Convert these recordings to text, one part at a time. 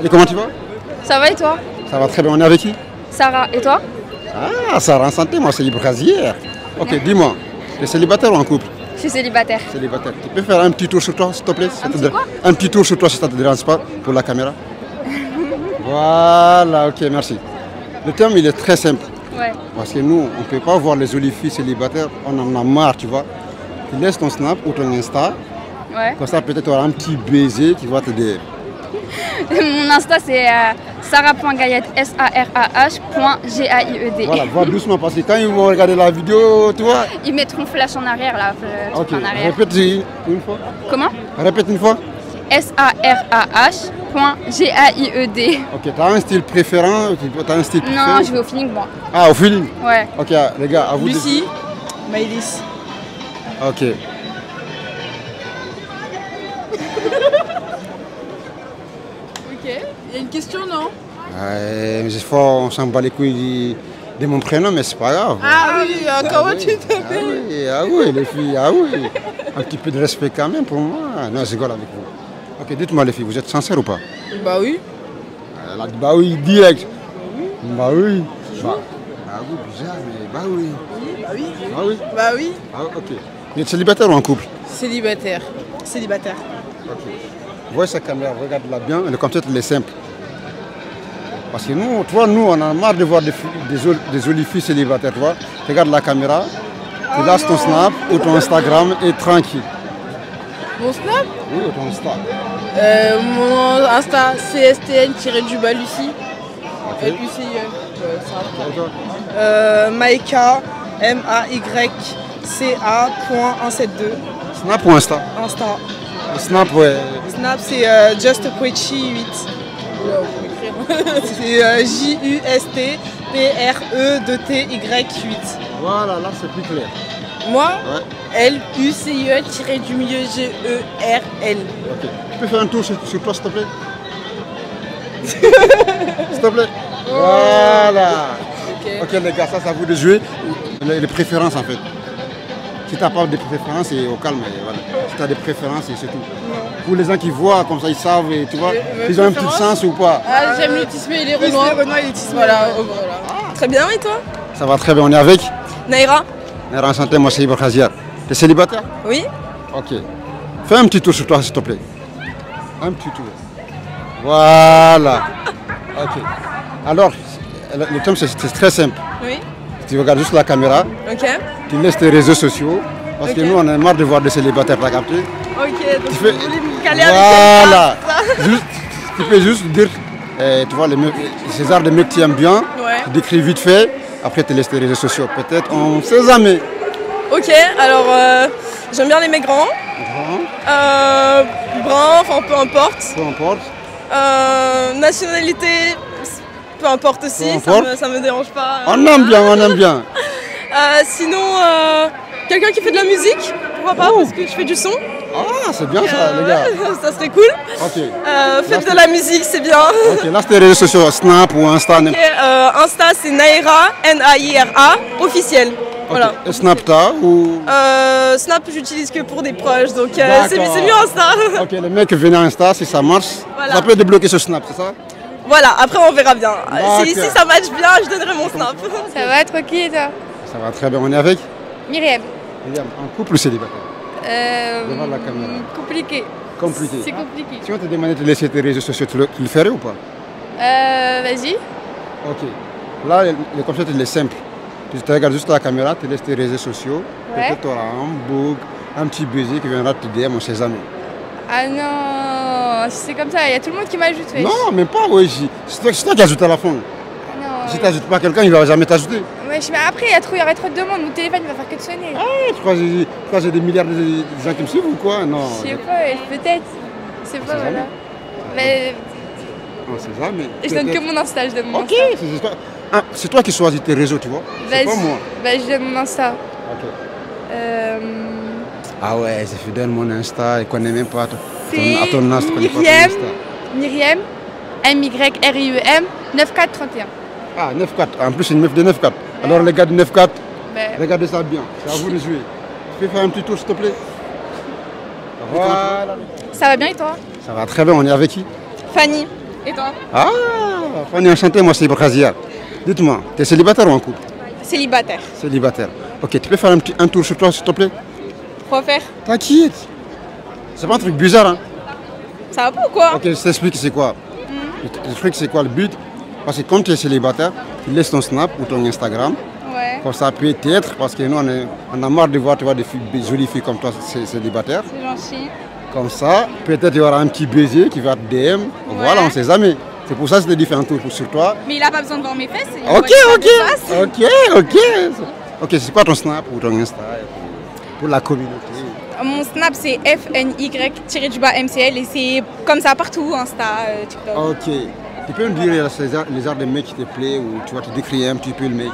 Et comment tu vas? Ça va et toi? Ça va très bien, on est avec qui? Sarah, et toi? Ah, Sarah, en santé, moi c'est Ibrasier. Ok, dis-moi, tu es célibataire ou en couple? Je suis célibataire. Célibataire. Tu peux faire un petit tour sur toi, s'il te plaît? Un petit tour sur toi, si ça ne te dérange pas, pour la caméra. Voilà, ok, merci. Le thème, il est très simple. Ouais. Parce que nous, on ne peut pas voir les jolies filles célibataires, on en a marre, tu vois. Tu laisses ton Snap ou ton Insta, Ouais. comme ça peut-être tu auras un petit baiser qui va te dire. Mon Insta c'est sarah.gaillette, sarah.gailled. Voilà, va doucement parce que quand ils vont regarder la vidéo, tu vois. Ils mettront flash en arrière là. Ok, En arrière. répète une fois. Comment? Répète une fois. sarah.gailled. Ok, tu as un style préférent? T'as un style préféré? Non, je vais au feeling moi. Ah, au feeling? Ouais. Ok, les gars, à vous. Lucie, Maëlys. Ok. Ok. Il y a une question, non? Des fois, on s'en bat les couilles de mon prénom, mais c'est pas grave. Ah oui, comment tu Ah t'appelles? ah oui, les filles, ah oui. Un petit peu de respect quand même pour moi. Non, je rigole avec vous. Ok, dites-moi les filles, vous êtes sincères ou pas? Bah oui. Elle a dit bah oui, direct. Bah oui. Bah oui, bizarre, mais bah oui. Bah oui. Bah oui. Bah oui. Ah, ok. Vous êtes célibataire ou en couple? Célibataire. Célibataire. Ok. Vois sa caméra, regarde-la bien, le concept il est simple. Parce que nous, tu vois, nous, on a marre de voir des jolies filles célibataires, tu vois. Regarde la caméra, tu lâches ton Snap ou ton Instagram et tranquille. Mon Snap? Oui, ou ton Insta. Mon Insta, CSTN-Lucie. L-U-C-I-N. Et toi? Maïka, M-A-Y-C-A.172. Snap ou Insta? Insta. Snap, ouais. Snap, c'est JustPretty 8. Oula, faut m'écrire. C'est J-U-S-T-P-R-E-2-T-Y 8. Voilà, là c'est plus clair. Moi, Ouais. L-U-C-I-E-G-E-R-L. Ok. Tu peux faire un tour sur toi, s'il te plaît? S'il te plaît? Voilà. Ok les gars, ça c'est à vous de jouer. Les préférences en fait. Si tu n'as pas de préférences, c'est au calme. Et voilà. Si tu as des préférences, c'est tout. Pour les gens qui voient, comme ça ils savent, et, tu vois, ils ont un petit sens ou pas. Ah, j'aime le Tismé et les Renois. Voilà. Très bien, et toi? Ça va très bien, on est avec. Naïra? Naïra, en santé, moi c'est Ibra Khaziar. Tu es célibataire? Oui. Ok. Fais un petit tour sur toi, s'il te plaît. Un petit tour. Voilà. Ok. Alors, le thème c'est très simple. Oui. Tu regardes juste la caméra, Ok. tu laisses tes réseaux sociaux, parce que nous on a marre de voir des célibataires, t'as capté? Ok, donc Tu vous fais- voulez me caler avec Voilà. quelqu'un, Juste, tu peux juste dire, tu vois, ces arts de mecs que tu aimes bien, Ouais. tu décris vite fait, après tu laisses tes réseaux sociaux. Peut-être, on ne sait jamais. Ok, alors j'aime bien les mecs grands. Bruns, enfin peu importe. Peu importe. Nationalité, peu importe aussi, Peu importe. ça me dérange pas. On aime bien, on aime bien. Sinon, quelqu'un qui fait de la musique, pourquoi pas, parce que je fais du son. Ah, c'est bien ça, les gars. Ouais, ça serait cool. Ok. Faites de la musique, c'est bien. Ok, là c'est tes réseaux sociaux, Snap ou Insta. Ok, Insta c'est Naïra, N-A-I-R-A, officiel. Voilà. Ok. Et Snapta ou. Snap j'utilise que pour des proches, donc D'accord. c'est mieux Insta. Ok, les mecs viennent à Insta, si ça marche, Voilà. ça peut débloquer ce Snap, c'est ça? Voilà, après on verra bien. Si D'accord. ça match bien, je donnerai mon Snap. Ça va, tranquille et toi? Ça va très bien, on est avec Myriam. William, en couple ou célibataire? Devant la caméra. Compliqué. Compliqué. C'est compliqué. Si on te demandait de laisser tes réseaux sociaux, tu le ferais ou pas? Vas-y. Ok. Là, le concept il est simple. Tu te regardes juste la caméra, tu laisses tes réseaux sociaux. Ouais. Peut-être tu auras un bug, un petit baiser qui viendra te DM, on sait jamais. Ah non, si c'est comme ça, il y a tout le monde qui m'ajoute. wesh. Non, même pas, oui. C'est toi qui ajoutes à la fin. Ah non. Si tu n'ajoutes pas quelqu'un, il ne va jamais t'ajouter. Wesh, mais après, il y aurait trop de demandes, mon téléphone il va faire que de sonner. Ah, tu crois que j'ai des milliards de gens qui me suivent ou quoi? Non. Je sais pas, wesh, peut-être. C'est pas, sait voilà. jamais. Mais On sait jamais. je donne que Peut-être. mon Insta, je donne mon Ok, Insta. c'est toi qui choisis tes réseaux, tu vois. C'est pas moi. Bah, je donne mon Insta. Ok. Ah ouais, c'est fidèle mon Insta, il connaît même pas c'est à ton Insta, connaît pas ton Myriam, Insta. Myriam, M-Y-R-I-E-M, 9431. Ah, 9-4, en plus c'est une meuf de 9-4. Alors les gars de 9-4, Bah, regardez ça bien, c'est à vous de jouer. Tu peux faire un petit tour s'il te plaît? Voilà. ça va bien et toi? Ça va très bien, on est avec qui? Fanny. Et toi? Ah, on est enchanté, moi c'est Ibrahim. Dites-moi, tu es célibataire ou en couple? Célibataire. Célibataire. Ok, tu peux faire un tour sur toi s'il te plaît? Quoi faire? T'inquiète. C'est pas un truc bizarre, hein? Ça va pas ou quoi? Ok, je t'explique c'est quoi. Le truc c'est quoi le but? Parce que quand tu es célibataire, tu laisses ton Snap ou ton Instagram. Ouais. Comme ça peut-être, parce que nous on a marre de voir tu vois, des jolies filles comme toi célibataires. C'est gentil. Comme ça, peut-être il y aura un petit baiser qui va te DM. Voilà, on sait jamais. C'est pour ça que je te dis fais un tour sur toi. Mais il a pas besoin de voir mes fesses. Ok. Ok, c'est quoi ton Snap ou ton Insta pour la communauté? Mon Snap c'est FNY-MCL et c'est comme ça partout, Insta, TikTok. Ok. Tu peux me dire les arts de mec qui te plaît ou tu vois, tu décris un petit peu le mec?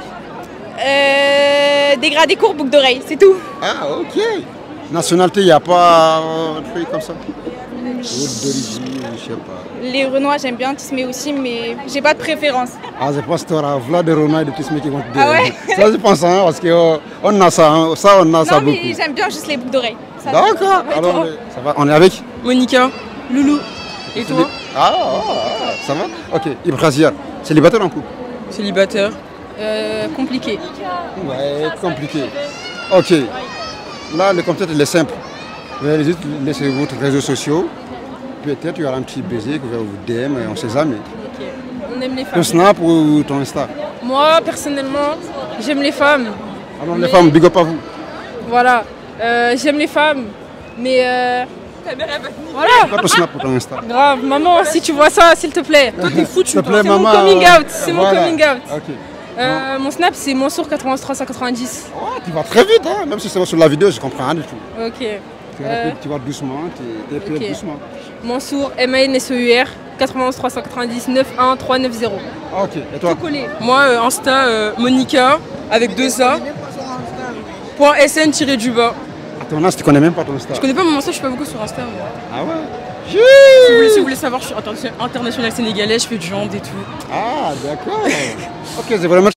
Dégradé court, boucle d'oreille, c'est tout. Ah, ok. Nationalité, il n'y a pas un truc comme ça? D'origine, je sais pas. Les Renois, j'aime bien Tismé aussi, mais j'ai pas de préférence. Ah, je pense que tu auras Vlad de Renoir et de Tismé qui vont te dire. Ah ouais? Ça, je pense, hein, parce qu'on a ça, hein, on a ça Non, beaucoup. mais j'aime bien juste les boucles d'oreille. D'accord. Alors, ça va, on est avec? Monica, Loulou. Et toi? Ah, ça va? Ok, Ibrahim, célibataire en couple? Célibataire. Compliqué. Ouais, compliqué. Ok, là, le concept, il est simple. Vous allez juste laisser vos réseaux sociaux. Peut-être il y aura un petit baiser que vous DM, on ne sait jamais. Ok. On aime les femmes. Ton Snap ou ton Insta? Moi, personnellement, j'aime les femmes. Alors, les femmes, big up à vous. Voilà. J'aime les femmes. Mais voilà. Pas ton Snap ou ton Insta? Grave. Maman, si tu vois ça, s'il te plaît. Toi, t'es foutu. S'il te plaît, C'est mon maman. coming out. C'est mon Voilà. coming out. Ok. Mon Snap, c'est Mansour 91 390. Ouais, tu vas très vite, hein? Même si c'est sur la vidéo, je comprends rien du tout. Ok. Tu vas doucement, tu es Ok. doucement. Mansour, MANSEUR 91 390 91 390. Ok, et toi? Moi, Insta, Monica, avec 2 A. .sn-du-bas. À ton Insta, tu connais même pas ton Insta? Je connais pas mon Insta, je suis pas beaucoup sur Insta. Moi. Ah ouais? Si vous voulez savoir, je suis international sénégalais, je fais du hand et tout. Ah, d'accord. Ok, c'est vraiment